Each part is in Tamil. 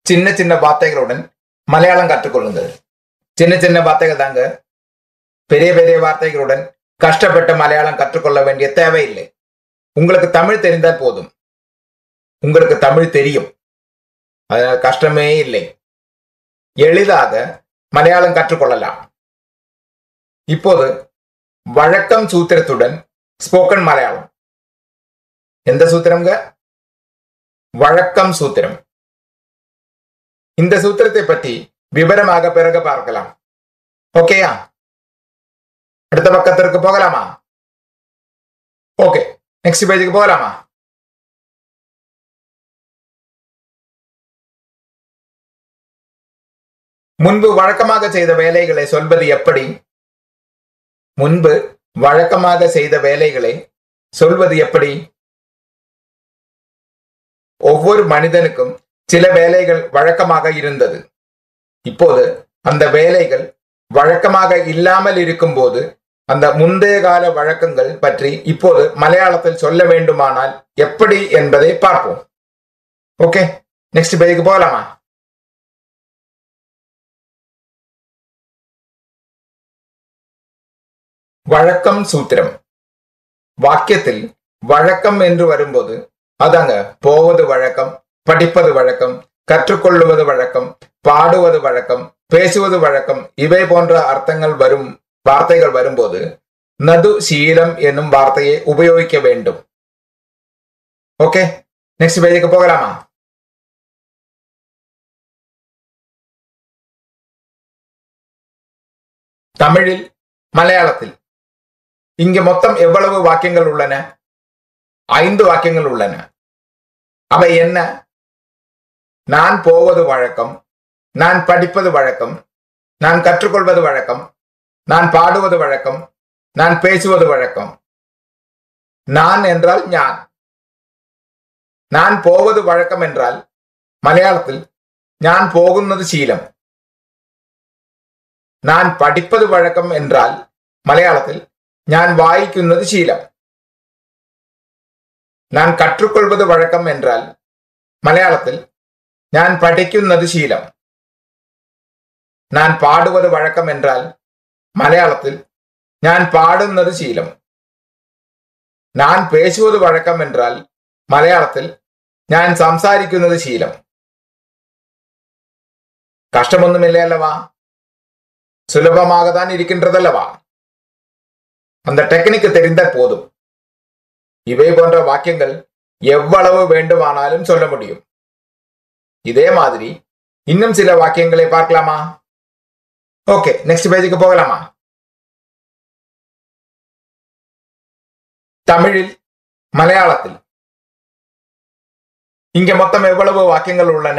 சின்ன சின்ன வார்த்தைகளுடன் மலையாளம் கற்றுக்கொள்ளுங்கள். சின்ன சின்ன வார்த்தைகள் தாங்க. பெரிய பெரிய வார்த்தைகளுடன் கஷ்டப்பட்ட மலையாளம் கற்றுக்கொள்ள வேண்டிய தேவையில்லை. உங்களுக்கு தமிழ் தெரிந்தால் போதும். உங்களுக்கு தமிழ் தெரியும், அதனால் கஷ்டமே இல்லை. எளிதாக மலையாளம் கற்றுக்கொள்ளலாம். இப்போது வழக்கம் சூத்திரத்துடன் ஸ்போக்கன் மலையாளம். எந்த சூத்திரம்ங்க? வழக்கம் சூத்திரம். இந்த சூத்திரத்தை பற்றி விவரமாக பிறகு பார்க்கலாம். ஓகேயா? அடுத்த பக்கத்திற்கு போகலாமா? ஓகே, நெக்ஸ்ட் பேஜுக்கு போகலாமா? முன்பு வழக்கமாக செய்த வேலைகளை சொல்வது எப்படி? முன்பு வழக்கமாக செய்த வேலைகளை சொல்வது எப்படி? ஒவ்வொரு மனிதனுக்கும் சில வேலைகள் வழக்கமாக இருந்தது. இப்போது அந்த வேலைகள் வழக்கமாக இல்லாமல் இருக்கும் போது அந்த முந்தைய கால வழக்கங்கள் பற்றி இப்போது மலையாளத்தில் சொல்ல வேண்டுமானால் எப்படி என்பதை பார்ப்போம். ஓகே, நெக்ஸ்ட் பேஜுக்கு போகலாமா? வழக்கம் சூத்திரம். வாக்கியத்தில் வழக்கம் என்று வரும்போது அதாங்க போவது வழக்கம், படிப்பது வழக்கம், கற்றுக்கொள்ளுவது வழக்கம், பாடுவது வழக்கம், பேசுவது வழக்கம், இவை போன்ற அர்த்தங்கள் வரும் வார்த்தைகள் வரும்போது நது சீலம் என்னும் வார்த்தையை உபயோகிக்க வேண்டும். ஓகே, நெக்ஸ்ட் பேஜுக்கு போகலாமா? தமிழில் மலையாளத்தில் இங்க மொத்தம் எவ்வளவு வாக்கியங்கள் உள்ளன? 5 வாக்கியங்கள் உள்ளன. அவை என்ன? நான் போவது வழக்கம், நான் படிப்பது வழக்கம், நான் கற்றுக்கொள்வது வழக்கம், நான் பாடுவது வழக்கம், நான் பேசுவது வழக்கம். நான் என்றால் ஞான். நான் போவது வழக்கம் என்றால் மலையாளத்தில் ஞான் പോകുന്നത് ശീലം. நான் படிப்பது வழக்கம் என்றால் மலையாளத்தில் ஞான் வாയിക്കുന്നത് ശീലം. நான் கற்றுக்கொள்வது வழக்கம் என்றால் மலையாளத்தில் ஞான் പഠിക്കുന്നത് ശീലം. நான் பாடுவது வழக்கம் என்றால் மலையாளத்தில் ஞான் பாடுന്നത് ശീലം. நான் பேசுவது வழக்கம் என்றால் மலையாளத்தில் ஞாൻ സംസാരിക്കുന്നത് ശീലം. கஷ்டமொன்றுமில்லை அல்லவா? சுலபமாக தான் இருக்கின்றதல்லவா? அந்த டெக்னிக் தெரிந்தால் போதும். இவை போன்ற வாக்கியங்கள் எவ்வளவு வேண்டுமானாலும் சொல்ல முடியும். இதே மாதிரி இன்னும் சில வாக்கியங்களை பார்க்கலாமா? ஓகே, நெக்ஸ்ட் பேஜுக்கு போகலாமா? தமிழில் மலையாளத்தில் இங்க மொத்தம் எவ்வளவு வாக்கியங்கள் உள்ளன?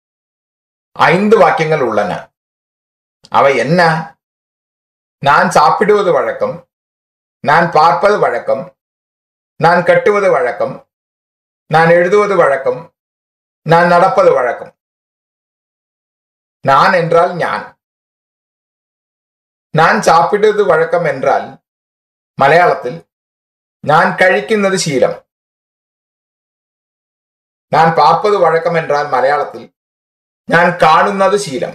5 வாக்கியங்கள் உள்ளன. அவை என்ன? நான் சாப்பிடுவது வழக்கம், நான் பார்ப்பது வழக்கம், நான் கட்டுவது வழக்கம், நான் எழுதுவது வழக்கம், நான் நடப்பது வழக்கம். நான் என்றால் ஞான். நான் சாப்பிடுவது வழக்கம் என்றால் மலையாளத்தில் நான் കഴിക്കുന്നത് ശീലം. நான் பார்ப்பது வழக்கம் என்றால் மலையாளத்தில் நான் കാണുന്നത് ശീലം.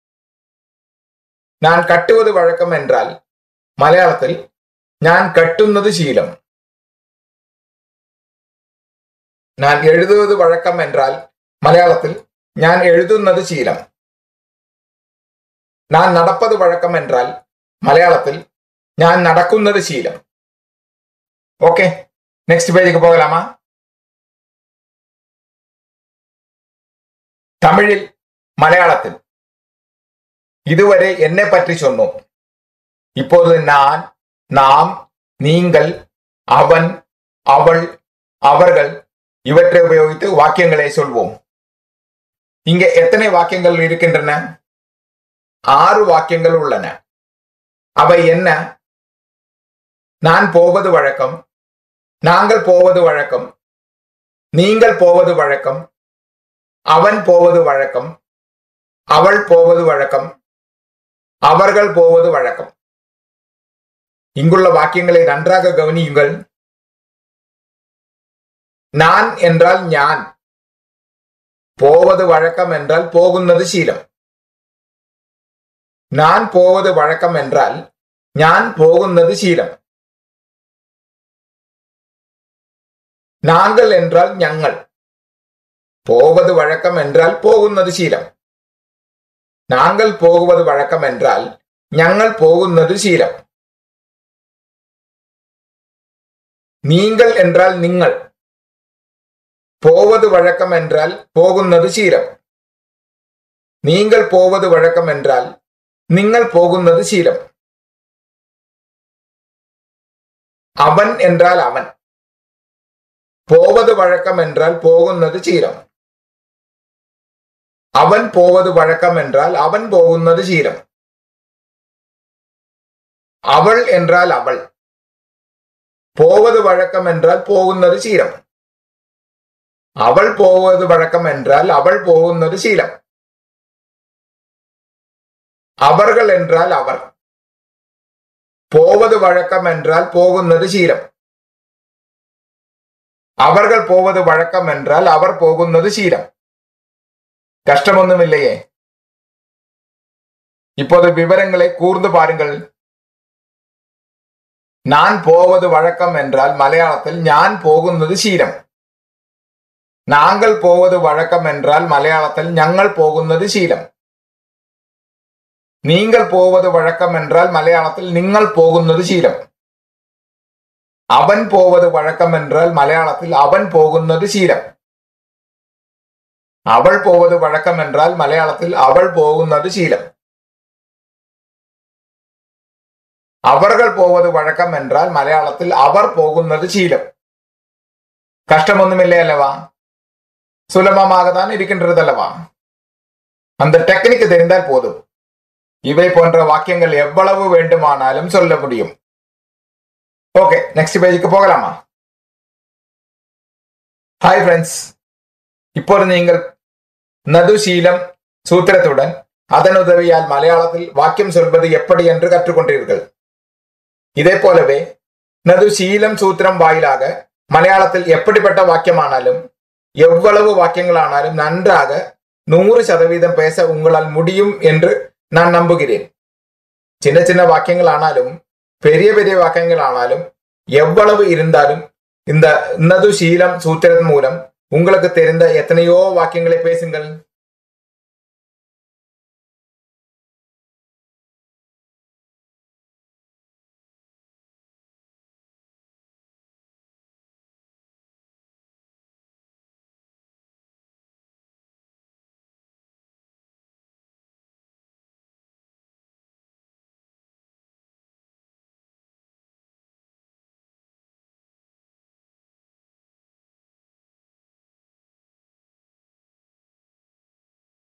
நான் கட்டுவது வழக்கம் என்றால் மலையாளத்தில் நான் கட்டுന്നത് ശീലം. நான் எழுதுவது வழக்கம் என்றால் மலையாளத்தில் நான் எழுதுന്നത് ശീലം. நான் நடப்பது வழக்கம் என்றால் மலையாளத்தில் நான் நடക്കുന്നത് ശീലം. ஓகே, நெக்ஸ்ட் பேஜுக்கு போகலாமா? தமிழில் மலையாளத்தில் இதுவரை என்னை பற்றி சொன்னோம். இப்போது நான், நாம், நீங்கள், அவன், அவள், அவர்கள் இவற்றை உபயோகித்து வாக்கியங்களை சொல்வோம். இங்க எத்தனை வாக்கியங்கள் இருக்கின்றன? 6 வாக்கியங்கள் உள்ளன. அவை என்ன? நான் போவது வழக்கம், நாங்கள் போவது வழக்கம், நீங்கள் போவது வழக்கம், அவன் போவது வழக்கம், அவள் போவது வழக்கம், அவர்கள் போவது வழக்கம். இங்குள்ள வாக்கியங்களை நன்றாக கவனியுங்கள். நான் என்றால் ஞான். போவது வழக்கம் என்றால் போகுന്നത് ശീലം. நான் போவது வழக்கம் என்றால் ஞான் போகுന്നത് ശീലം. நாங்கள் என்றால் ഞങ്ങൾ. போவது வழக்கம் என்றால் போகுന്നത് ശീലം. நாங்கள் போகுவது வழக்கம் என்றால் ഞങ്ങൾ പോകുന്നത് ശീലം. நீங்கள் என்றால் നിങ്ങൾ. போவது வழக்கம் என்றால் போகுന്നത് ശീലം. நீங்கள் போவது வழக்கம் என்றால் நீங்கள் പോകുന്നത് ശീലം. அவன் என்றால் அவன். போவது வழக்கம் என்றால் போகுന്നത് ശീലം. அவன் போவது வழக்கம் என்றால் அவன் போகுന്നത് ശീലം. அவள் என்றால் அவள். போவது வழக்கம் என்றால் போகுന്നത് ശീലം. அவள் போவது வழக்கம் என்றால் அவள் போகுന്നത് ശീലം. அவர்கள் என்றால் அவர். போவது வழக்கம் என்றால் போகுന്നത് ശീലം. அவர்கள் போவது வழக்கம் என்றால் அவர் പോകുന്നത് ശീലം. கஷ்டமொன்றுமில்லையே. இப்போது விவரங்களை கூர்ந்து பாருங்கள். நான் போவது வழக்கம் என்றால் மலையாளத்தில் ஞான் പോകുന്നത് ശീലം. நாங்கள் போவது வழக்கம் என்றால் மலையாளத்தில் ഞങ്ങൾ പോകുന്നത് ശീലം. நீங்கள் போவது வழக்கம் என்றால் மலையாளத்தில் നിങ്ങൾ പോകുന്നത് ശീലം. അവൻ போவது வழக்கம் என்றால் மலையாளத்தில் അവൻ പോകുന്നത് ശീലം. അവൾ போவது வழக்கம் என்றால் மலையாளத்தில் அவள் പോകുന്നത് ശീലം. அவர்கள் போவது வழக்கம் என்றால் மலையாளத்தில் அவர் പോകുന്നത് ശീലം. கஷ்டமொன்றுமில்லை அல்லவா? சுலபமாக தான் இருக்கின்றது அல்லவா? அந்த டெக்னிக் தெரிந்தால் போதும். இவை போன்ற வாக்கியங்கள் எவ்வளவு வேண்டுமானாலும் சொல்ல முடியும். ஓகே, நெக்ஸ்ட் பேஜுக்கு போகலாமா? ஹாய் ஃப்ரெண்ட்ஸ், இப்போது நீங்கள் நது ശീലം சூத்திரத்துடன் அதன் உதவியால் மலையாளத்தில் வாக்கியம் சொல்வது எப்படி என்று கற்றுக்கொண்டீர்கள். இதே போலவே நது ശീലം சூத்திரம் வாயிலாக மலையாளத்தில் எப்படிப்பட்ட வாக்கியமானாலும் எவ்வளவு வாக்கியங்களானாலும் நன்றாக 100% பேச உங்களால் முடியும் என்று நான் நம்புகிறேன். சின்ன சின்ன வாக்கியங்கள் ஆனாலும் பெரிய பெரிய வாக்கியங்கள் ஆனாலும் எவ்வளவு இருந்தாலும் இந்த நது ശീലം சூத்திரத்தின் மூலம் உங்களுக்கு தெரிந்த எத்தனையோ வாக்கியங்களை பேசுங்கள்.